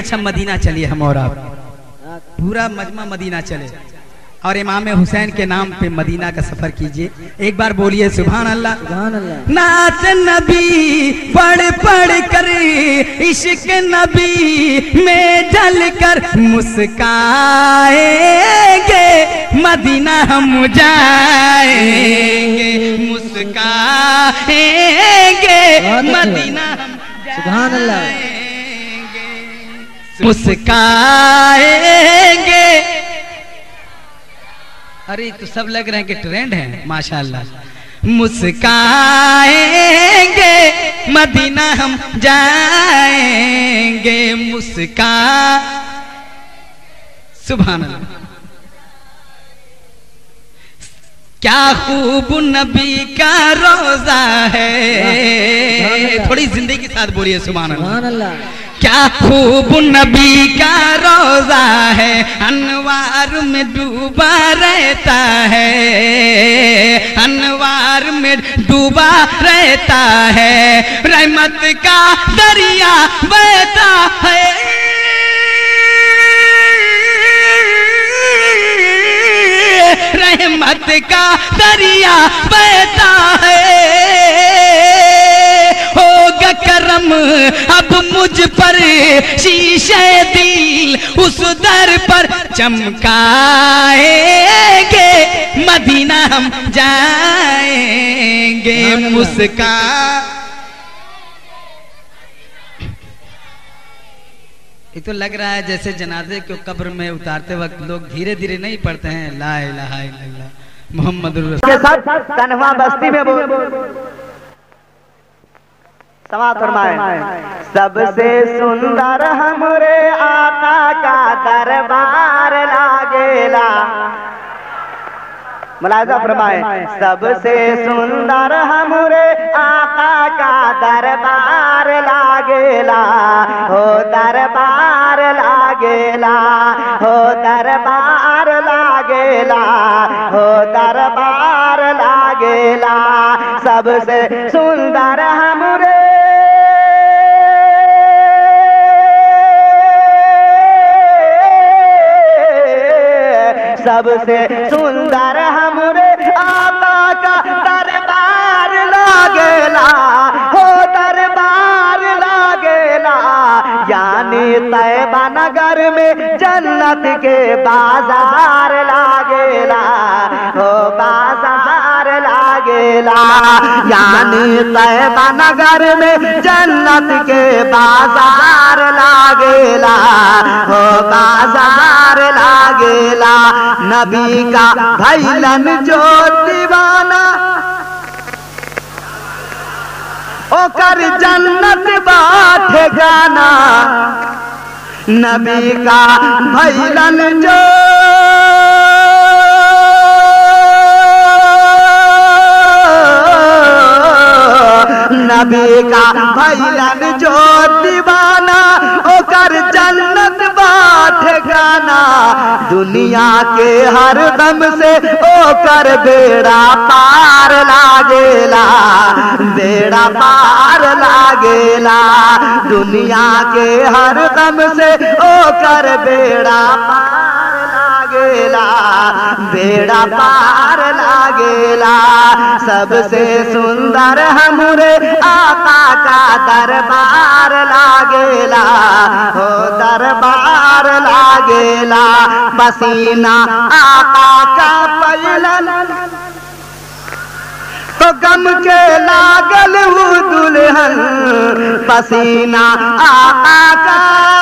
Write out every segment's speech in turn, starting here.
अच्छा मदीना चलिए हम और आप पूरा मजमा मदीना चले और इमाम हुसैन के नाम पे मदीना का सफर कीजिए। एक बार बोलिए सुभान अल्लाह। सुभान अल्लाह। नात नबी पढ़ पढ़ कर इश्क नबी में जल कर मुस्काएंगे मदीना हम जाएंगे, मुस्काएंगे मदीना हम सुभान अल्लाह। मुस्काएंगे। अरे तो सब लग रहे हैं कि ट्रेंड है माशाल्लाह। मुस्काएंगे मदीना हम जाएंगे, मुस्का सुभान अल्लाह। क्या खूब नबी का रोजा है, थोड़ी जिंदगी के साथ बोलिए सुभान अल्लाह। क्या खूब नबी का रोजा है, अनवार में डूबा रहता है, अनवार में डूबा रहता है, रहमत का दरिया बहता है, रहमत का दरिया बहता है। होगा करम अब मुझ पर शीशे दिल उस दर पर चमकाएंगे मदीना हम जाएंगे, मुस्का। ये तो लग रहा है जैसे जनाजे को कब्र में उतारते वक्त लोग धीरे धीरे नहीं पढ़ते हैं ला इलाहा इल्लल्लाह मुहम्मदुर रसूल के साथ तन्हा बस्ती में समात फरमाए। सबसे सुंदर हमरे आका का दरबार लागेला, मुलाजा फरमाए। सबसे सुंदर हमरे आका का दरबार लागेला, हो दरबार लागेला, हो दरबार लागेला, हो दरबार लागेला। सबसे सुंदर हमरे सबसे सुंदर हमरे आका का दरबार लागेला, हो दरबार लागेला। यानी तैबा नगर में जन्नत के बाजार लागेला, हो बाजार लागेला। यानी तैबा नगर में जन्नत के बाजार लागेला, हो बाजार लागेला। नबी का भैलन जो दीवाना ओकर जन्नत बाटे गाना, नबी का भैलन जो नबी का भैलन जो दीवाना ओकर जन्नत बाटे गाना। दुनिया के हर दम से ओकर बेड़ा पार लागेला, बेड़ा पार लागेला। दुनिया के हर दम से ओकर बेड़ा पार लागेला, बेड़ा पार लागेला। सबसे सुंदर हमरे आका का दरबार लागेला, हो दरबार लागेला। पसीना आका का पैलन तो गम के लागल वो दुल्हन, पसीना आका का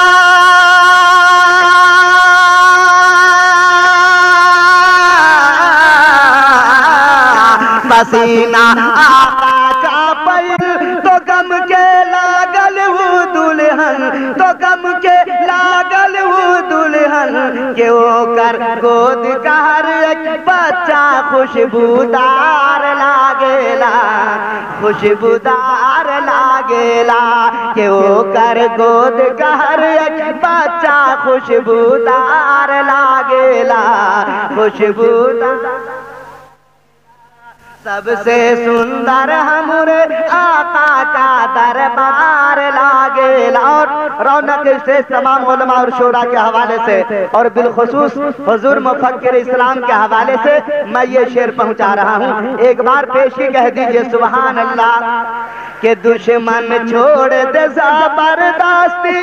पसीना आका का पैल तो गम के लागल वो दुल्हन, तो गम के लागल वो दुल्हन। के ओकर गोद का हर एक बच्चा खुशबूदार लागेला, खुशबूदार लागेला। के ओकर गोद का हर एक बच्चा खुशबूदार लागेला, खुशबूदार। सबसे सुंदर हमरे आका का दरबार लागेला। और रौनक से तमाम उलमा और शोरा के हवाले से और बिलखुसूस हुजूर मुफक्किर इस्लाम के हवाले से मैं ये शेर पहुंचा रहा हूँ। एक बार पेशी कह दीजिए सुभान अल्लाह। के दुश्मन छोड़ दे जबरदस्ती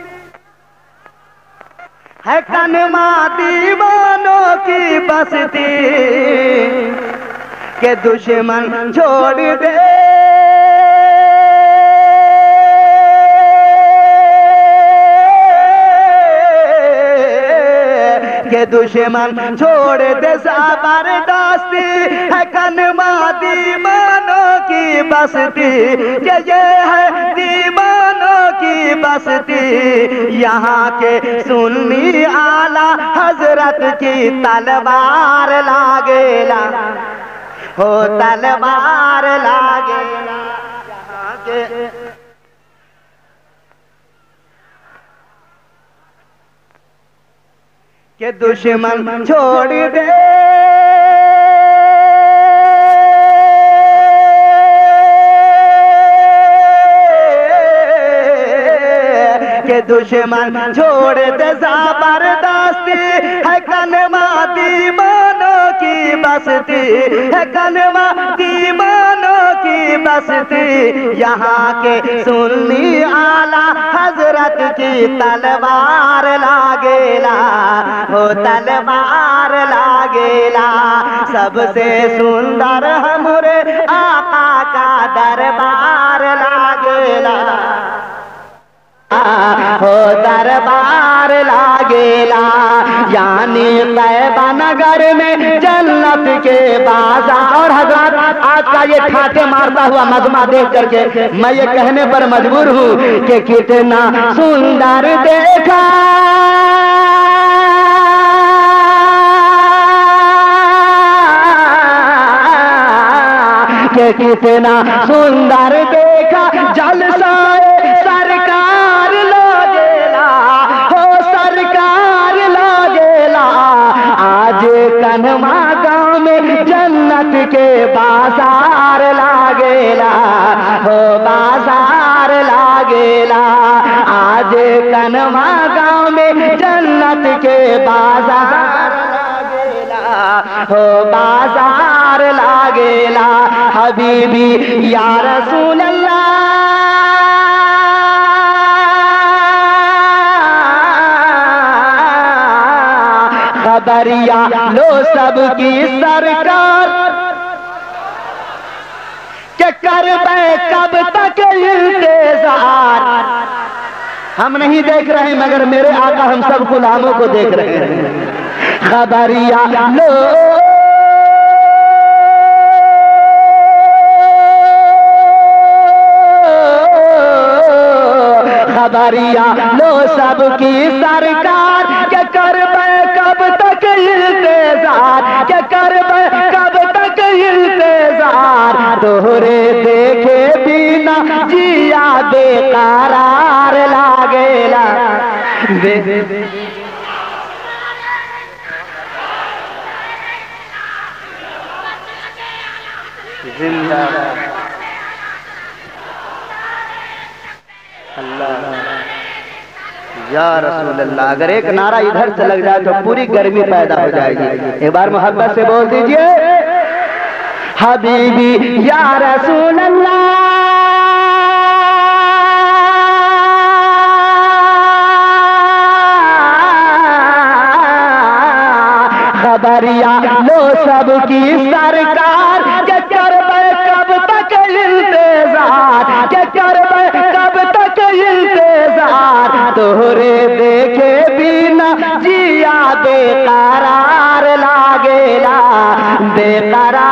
है कनमा दीवानों की बस्ती। के दुश्मन छोड़ दे के दुश्मन छोड़ दे जबरदस्ती है कनमा दीवानों की बस्ती। के ये है दीवानों की बस्ती। यहाँ के सुन्नी आला हजरत की तलवार लागेला हो तलवार लागेला। यहाँ के दुश्मन छोड़ दे के दुश्मन छोड़ दे जबरदस्ती है कलमा दीवानों की बस्ती है कलमा दीवानों की बस्ती। यहाँ के सुन्नी आला हजरत की तलवार लागेला हो तलवार लागेला। सबसे सुंदर हमरे आका का दरबार लागेला हो दरबार लागेला। यानी तैबा नगर में जन्नत के बाजार। और हजरत आपका ये ठाटे मारता हुआ मजमा देख करके मैं ये कहने पर मजबूर हूँ कि कितना सुंदर देखा के कितना सुंदर देखा जलसाए सरकार लागेला हो सरकार लागेला। आज कन्हवा गाँव में जन्नत के बाजार लागेला हो बाजार लागेला। आज कन्हवा गाँव में जन्नत के बाजार हो बाजार लागेला। हबीबी या रसूल अल्लाह खबरिया लो सबकी सरकार के करबे कब तक इंतजार। हम नहीं देख रहे मगर मेरे आका हम सब गुलामों को देख रहे हैं। खबरिया लो खबरिया लो सबकी सरकार के करबे कब तक इंतजार के करबे कब तक इंतजार। तोहरे देखे बिना जिया बेकरार लागेला जिंदाबाद अल्लाह या रसूल अल्लाह। अगर एक नारा इधर से लग जाए तो पूरी गर्मी पैदा हो जाएगी। एक बार मोहब्बत से बोल दीजिए हबीबी या रसूल अल्लाह खबरिया लो सबकी सरकार के करबे कब तक इंतजार के करबे कब तक इंतजार। तोहरे देखे बिना जिया बेकरार लागेला बेकरार